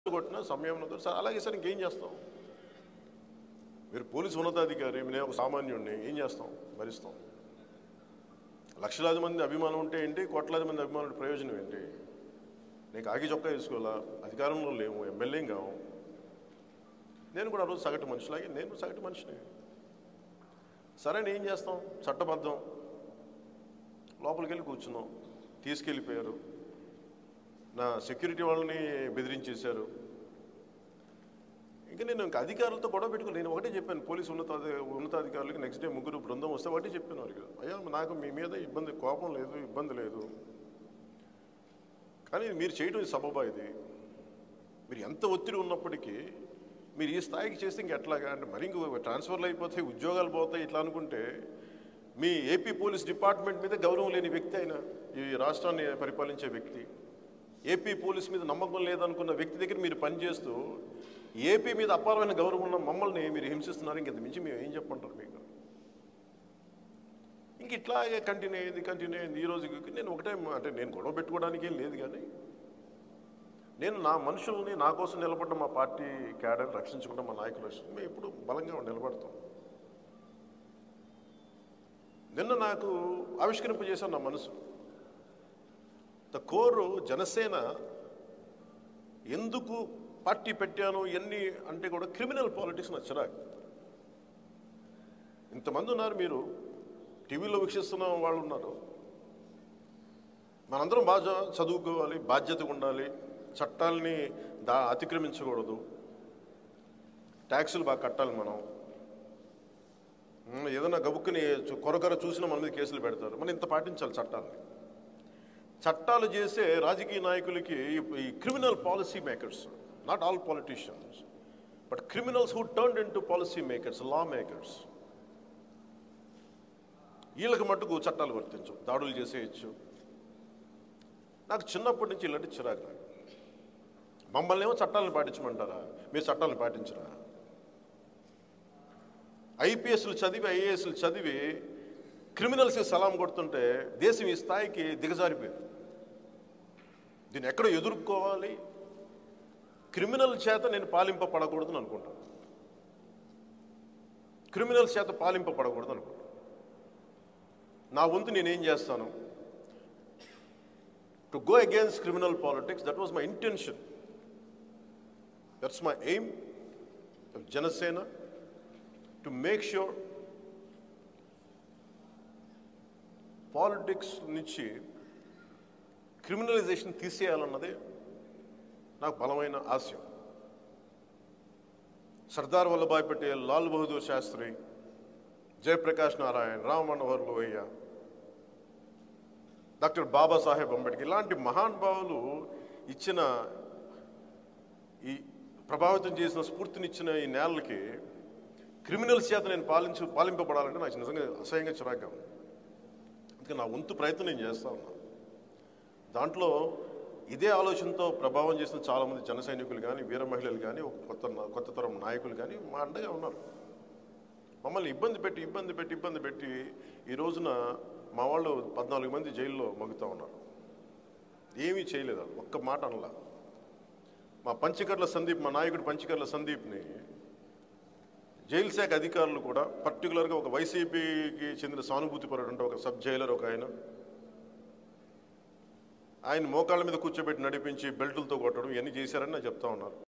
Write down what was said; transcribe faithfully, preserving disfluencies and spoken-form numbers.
కొట్టినా సమయం సార్ అలాగే సార్ ఇంకేం చేస్తాం మీరు పోలీసు ఉన్నతాధికారి నేను ఒక సామాన్యుడిని ఏం చేస్తాం భరిస్తాం లక్షలాది మంది అభిమానం ఉంటే ఏంటి కోట్లాది మంది అభిమానుల ప్రయోజనం ఏంటి నీకు ఆగి చొక్కా వేసుకోవాలా అధికారంలో లేము ఎమ్మెల్యేం కావు నేను కూడా ఆ రోజు సగటు మనిషిలాగే నేను సగటు మనిషిని సరే ఏం చేస్తాం చట్టబద్ధం లోపలికి వెళ్ళి కూర్చున్నాం తీసుకెళ్ళిపోయారు నా సెక్యూరిటీ వాళ్ళని బెదిరించేశారు ఇంకా నేను ఇంకా అధికారులతో గొడవ పెట్టుకుని నేను ఒకటే చెప్పాను పోలీసు ఉన్నత ఉన్నతాధికారులకి నెక్స్ట్ డే ముగ్గురు బృందం వస్తే ఒకటే చెప్పాను వారికి అయ్యా నాకు మీ మీద ఇబ్బంది కోపం లేదు ఇబ్బంది లేదు కానీ మీరు చేయడం సబబా ఇది మీరు ఎంత ఒత్తిడి ఉన్నప్పటికీ మీరు ఈ స్థాయికి చేస్తే ఇంక ఎట్లాగా అంటే మరి ఇంకో ట్రాన్స్ఫర్లు అయిపోతాయి ఉద్యోగాలు పోతాయి ఇట్లా అనుకుంటే మీ ఏపీ పోలీస్ డిపార్ట్మెంట్ మీద గౌరవం లేని వ్యక్తి అయినా ఈ రాష్ట్రాన్ని పరిపాలించే వ్యక్తి ఏపీ పోలీస్ మీద నమ్మకం లేదనుకున్న వ్యక్తి దగ్గర మీరు పనిచేస్తూ ఏపీ మీద అపారమైన గౌరవం ఉన్న మమ్మల్ని మీరు హింసిస్తున్నారు ఇంక మించి మేము ఏం చెప్పంటారు మీకు ఇంక ఇట్లాగే కంటిన్యూ అయింది కంటిన్యూ అయింది ఈ రోజు నేను ఒకటే అంటే నేను గొడవ పెట్టుకోవడానికి ఏం లేదు కానీ నేను నా మనుషుల్ని నా కోసం నిలబడ్డ మా పార్టీ క్యాడర్ రక్షించుకుంటాం మా నాయకులు మేము ఎప్పుడు బలంగా నిలబడతాం నిన్న నాకు ఆవిష్కరింపజేశాను నా మనసు ద కోరు జనసేన ఎందుకు పార్టీ పెట్టాను ఎన్ని అంటే కూడా క్రిమినల్ పాలిటిక్స్ నచ్చరాకు ఇంతమంది ఉన్నారు మీరు టీవీలో వీక్షిస్తున్న వాళ్ళు ఉన్నారు మనందరం బాగా చదువుకోవాలి బాధ్యతగా ఉండాలి చట్టాలని దా అతిక్రమించకూడదు ట్యాక్సులు బాగా కట్టాలి మనం ఏదైనా గబుక్కుని కొరకొర చూసినా మన మీద కేసులు పెడతారు మనం ఇంత పాటించాలి చట్టాలని చట్టాలు చేసే రాజకీయ నాయకులకి ఈ criminal policy makers not all politicians but criminals who turned into policy makers law makers వీళ్ళకి మట్టుకు చట్టాలు వర్తించు దాడులు చేసేయచ్చు నాకు చిన్నప్పటి నుంచి ఇలాంటి చిరాకు నాకు మమ్మల్ని ఏమో చట్టాలను పాటించమంటారా మీరు చట్టాలను పాటించరా ఐపీఎస్లు చదివి ఐఏఎస్లు చదివి క్రిమినల్స్కి సలాం కొడుతుంటే దేశం ఈ స్థాయికి దిగజారిపోయింది దీన్ని ఎక్కడో ఎదుర్కోవాలి క్రిమినల్ చేత నేను పాలింపబడకూడదని అనుకుంటాను క్రిమినల్స్ చేత పాలింపబడకూడదు అనుకుంటాను నా వంతు నేనేం చేస్తాను to go against criminal politics that was my intention that's my aim of Janasena to make sure politics నుంచి క్రిమినలైజేషన్ తీసేయాలన్నదే నాకు బలమైన ఆశయం సర్దార్ వల్లభాయ్ పటేల్ లాల్ బహదూర్ శాస్త్రి జయప్రకాష్ నారాయణ్ రామ్ మనోహర్ లోహియా డాక్టర్ బాబాసాహెబ్ అంబేద్కర్ ఇలాంటి మహానుభావులు ఇచ్చిన ఈ ప్రభావితం చేసిన స్ఫూర్తినిచ్చిన ఈ నేలకి క్రిమినల్స్ చేత నేను పాలించు పాలింపబడాలంటే నాకు నిజంగా అసహ్యంగా చిరాగ్గా ఉంది అందుకే నా వంతు ప్రయత్నం నేను చేస్తా ఉన్నా దాంట్లో ఇదే ఆలోచనతో ప్రభావం చేసిన చాలామంది జన సైనికులు కానీ వీర మహిళలు కానీ ఒక కొత్త కొత్త తరం నాయకులు కానీ మా అండగా ఉన్నారు మమ్మల్ని ఇబ్బంది పెట్టి ఇబ్బంది పెట్టి ఇబ్బంది పెట్టి ఈ రోజున మా వాళ్ళు పద్నాలుగు మంది జైల్లో మగ్గుతూ ఉన్నారు ఏమీ చేయలేదు ఒక్క మాట అనలా మా పంచకర్ల సందీప్ మా నాయకుడు పంచకర్ల సందీప్ని జైలు శాఖ అధికారులు కూడా పర్టికులర్గా ఒక వైసీపీకి చెందిన సానుభూతిపరుడు అంటే ఒక సబ్ జైలర్ ఒక ఆయన ఆయన మోకాళ్ళ మీద కూర్చోబెట్టి నడిపించి బెల్టులతో కొట్టడం ఇవన్నీ చేశారని నాకు చెప్తా ఉన్నారు